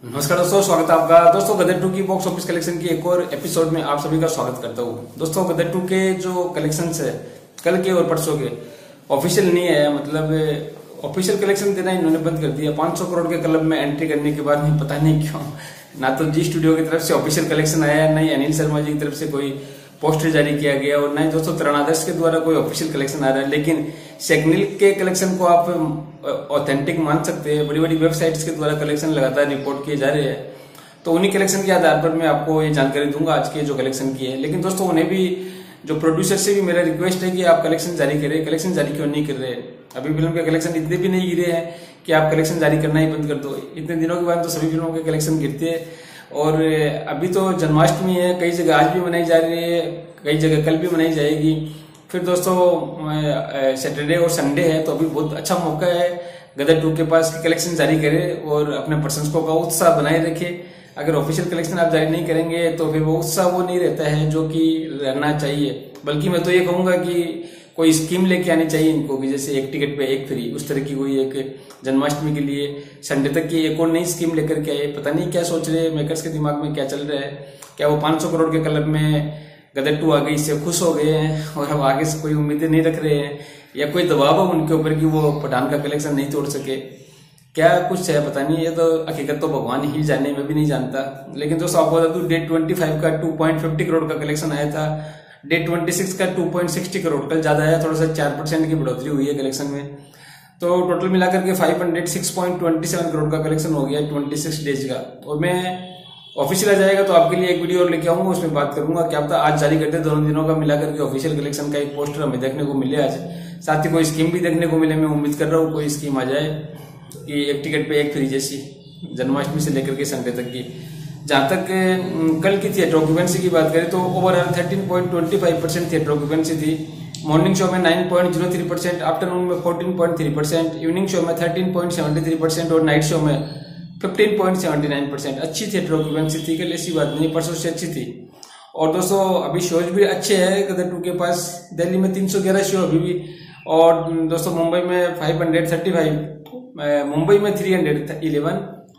नमस्कार दोस्तों, स्वागत है आपका। दोस्तों गदर 2 की बॉक्स ऑफिस कलेक्शन की एक और एपिसोड में आप सभी का स्वागत करता हूँ। दोस्तों गदर 2 के जो कलेक्शंस है कल के और परसों के ऑफिशियल नहीं है, मतलब ऑफिशियल कलेक्शन देना इन्होंने बंद कर दिया। 500 करोड़ के क्लब में एंट्री करने के बाद नहीं पता नहीं क्यों ना तो जी स्टूडियो की तरफ से ऑफिशियल कलेक्शन आया, ना ही अनिल शर्मा जी की तरफ से कोई पोस्टर जारी किया गया और ना ही दोस्तों तरुणादर्श के द्वारा कोई ऑफिशियल कलेक्शन आ रहा है। लेकिन सेगनिल के कलेक्शन को आप ऑथेंटिक मान सकते हैं। बड़ी बड़ी वेबसाइट्स के द्वारा कलेक्शन लगातार रिपोर्ट किए जा रहे हैं, तो उन्हीं कलेक्शन के आधार पर मैं आपको ये जानकारी दूंगा आज के जो कलेक्शन की है। लेकिन दोस्तों उन्हें भी, जो प्रोड्यूसर से भी मेरा रिक्वेस्ट है कि आप कलेक्शन जारी करें। कलेक्शन जारी क्यों नहीं कर रहे? अभी फिल्म के कलेक्शन इतने भी नहीं गिरे हैं कि आप कलेक्शन जारी करना ही बंद कर दो। इतने दिनों के बाद तो सभी फिल्मों के कलेक्शन गिरते हैं। और अभी तो जन्माष्टमी है, कई जगह आज भी मनाई जा रही है, कई जगह कल भी मनाई जाएगी। फिर दोस्तों सैटरडे और संडे है, तो अभी बहुत अच्छा मौका है गदर 2 के पास कलेक्शन जारी करे और अपने प्रशंसकों का उत्साह बनाए रखे। अगर ऑफिशियल कलेक्शन आप जारी नहीं करेंगे तो फिर वो उत्साह वो नहीं रहता है जो कि रहना चाहिए। बल्कि मैं तो ये कहूंगा कि कोई स्कीम लेके आनी चाहिए इनको, कि जैसे एक टिकट पे एक फ्री, उस तरह की कोई एक जन्माष्टमी के लिए संडे तक की एक और नई स्कीम लेकर के आए। पता नहीं क्या सोच रहे हैं मेकर्स के दिमाग में, क्या चल रहा है। क्या वो 500 करोड़ के क्लब में गदर 2 आ गई, इससे खुश हो गए हैं और अब आगे से कोई उम्मीदें नहीं रख रहे हैं, या कोई दबाव है उनके ऊपर कि वो पठान का कलेक्शन नहीं तोड़ सके? क्या कुछ है पता नहीं, ये तो हकीकत तो भगवान ही जाने, में भी नहीं जानता। लेकिन दोस्तों आपको बता दूं, डे 25 का 2.50 करोड़ का कलेक्शन आया था, डे 26 का 2.60 करोड़, कल ज्यादा आया, थोड़ा सा 4% की बढ़ोतरी हुई है कलेक्शन में। तो टोटल मिलाकर के 506.27 करोड़ का कलेक्शन हो गया 26 डेज का। और मैं ऑफिशियल आ जाएगा तो आपके लिए एक वीडियो और लेके आऊंगा, उसमें बात करूंगा। क्या पता आज जारी करते दोनों दिनों का मिलाकर के ऑफिशियल कलेक्शन का एक पोस्टर हमें देखने को मिले आज, साथ ही कोई स्कीम भी देखने को मिले। मैं उम्मीद कर रहा हूँ कोई स्कीम आ जाए कि एक टिकट पे एक फ्री जैसी, जन्माष्टमी से लेकर के संडे तक की। जहां तक कल की थिएटर ऑक्यूपेंसी की बात करें तो ओवरऑल 13.25% थिएटर ऑक्यूपेंसी थी। मॉर्निंग शो में 9.03%, आफ्टरनून में 14.3%, इवनिंग शो में 13.73% और नाइट शो में 15.79%। अच्छी थिएटर ऑक्यूपेंसी थी, कल ऐसी बात नहीं, परसों से अच्छी थी। और दोस्तों अभी शोज भी अच्छे हैं गदर 2 के पास। दिल्ली में 311 शो अभी भी, और दोस्तों मुंबई में 535, मुंबई में 311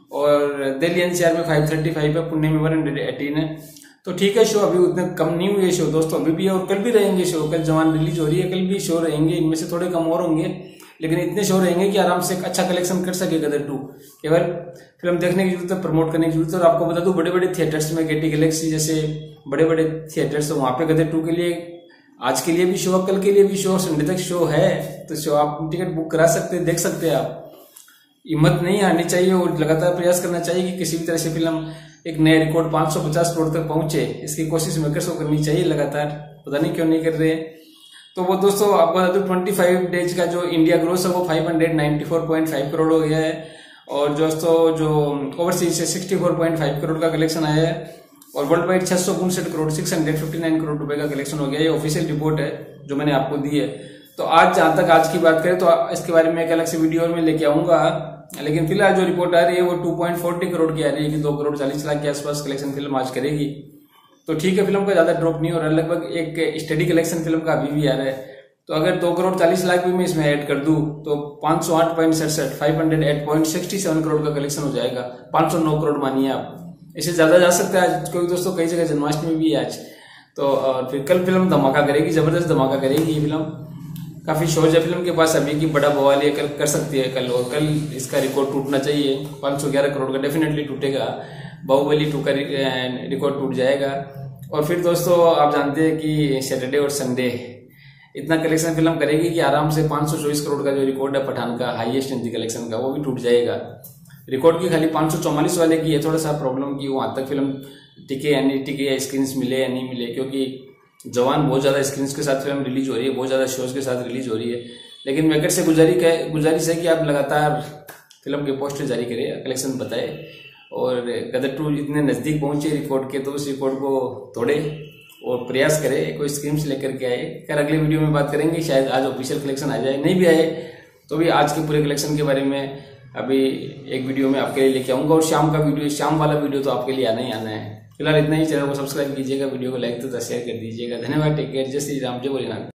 और दिल्ली एनसीआर में 535 है, पुणे में 118 है। तो ठीक है, शो अभी उतने कम नहीं हुए शो दोस्तों, अभी भी है और कल भी रहेंगे शो। कल जवान रिलीज हो रही है, कल भी शो रहेंगे, इनमें से थोड़े कम और होंगे, लेकिन इतने शो रहेंगे कि आराम से एक अच्छा कलेक्शन कर सके गदर 2। केवल फिल्म देखने की जरूरत है, प्रमोट करने की जरूरत है। और आपको बता दूं, बड़े बड़े थिएटर्स में, गेटी गैलेक्सी जैसे बड़े बड़े थिएटर्स, वहां पे गदर 2 के लिए आज के लिए भी शो, कल के लिए भी शो, संडे तक शो है। तो शो आप टिकट बुक करा सकते हैं, देख सकते हैं आप। हिम्मत नहीं हारनी चाहिए और लगातार प्रयास करना चाहिए कि किसी भी तरह से फिल्म एक नया रिकॉर्ड 550 करोड़ तक पहुंचे। इसकी कोशिश मेकर्स को करनी चाहिए लगातार, पता नहीं क्यों नहीं कर रहे। तो वो दोस्तों आपको बता दूं, 25 डेज का जो इंडिया ग्रोस है वो 594.5 करोड़ हो गया है। और दोस्तों जो ओवरसीज से 64.5 करोड़ का कलेक्शन आया है। और वर्ल्ड वाइड 659 करोड़ 659 करोड़ रुपए का कलेक्शन हो गया। ये ऑफिशियल रिपोर्ट है जो मैंने आपको दी है। तो आज जहां तक आज की बात करें तो इसके बारे में एक अलग से वीडियो में लेके आऊंगा, लेकिन फिलहाल जो रिपोर्ट आ रही है वो 2.40 करोड़ की आ रही है कि 2 करोड़ 40 लाख के आसपास कलेक्शन फिल्म आज करेगी। तो ठीक है, फिल्म का ज्यादा ड्रॉप नहीं हो रहा है, लगभग एक स्टडी कलेक्शन फिल्म का अभी भी आ रहा है। तो अगर 2 करोड़ 40 लाख भी मैं इसमें ऐड कर दूं तो 508.67 508.67 करोड़ का कलेक्शन हो जाएगा। 509 करोड़ मानिए आप, इससे ज्यादा जा सकता है आज, क्योंकि दोस्तों कई जगह जन्माष्टमी भी है आज। तो और फिर कल फिल्म धमाका करेगी, जबरदस्त धमाका करेगी ये फिल्म। काफी शोज है फिल्म के पास अभी की, बड़ा बवाल ये कल कर सकती है कल, और कल इसका रिकॉर्ड टूटना चाहिए। 511 करोड़ का डेफिनेटली टूटेगा, बाहुबली 2 का रिकॉर्ड टूट जाएगा। और फिर दोस्तों आप जानते हैं कि सैटरडे और संडे इतना कलेक्शन फिल्म करेगी कि आराम से 524 करोड़ का जो रिकॉर्ड है पठान का, हाईएस्ट हिंदी कलेक्शन का, वो भी टूट जाएगा। रिकॉर्ड की खाली 544 वाले की है थोड़ा सा प्रॉब्लम की वहां तक फिल्म टिके या नहीं टिके, या स्क्रीन मिले या नहीं मिले, क्योंकि जवान बहुत ज्यादा स्क्रीन के साथ फिल्म रिलीज हो रही है, बहुत ज्यादा शोज के साथ रिलीज हो रही है। लेकिन मेकर से गुजारिश है कि आप लगातार फिल्म के पोस्टर जारी करें, कलेक्शन बताए, और गदर 2 इतने नजदीक पहुंचे रिकॉर्ड के तो उस रिकॉर्ड को तोड़े और प्रयास करे, कोई स्कीम्स लेकर के आए। खैर अगले वीडियो में बात करेंगे, शायद आज ऑफिशियल कलेक्शन आ जाए, नहीं भी आए तो भी आज के पूरे कलेक्शन के बारे में अभी एक वीडियो में आपके लिए लेके आऊंगा। और शाम वाला वीडियो तो आपके लिए आना ही आना है। फिलहाल इतना ही, चैनल को सब्सक्राइब कीजिएगा, वीडियो को लाइक तथा शेयर कर दीजिएगा। धन्यवाद, टेक केयर, जय श्री राम, जय भोलेनाथ।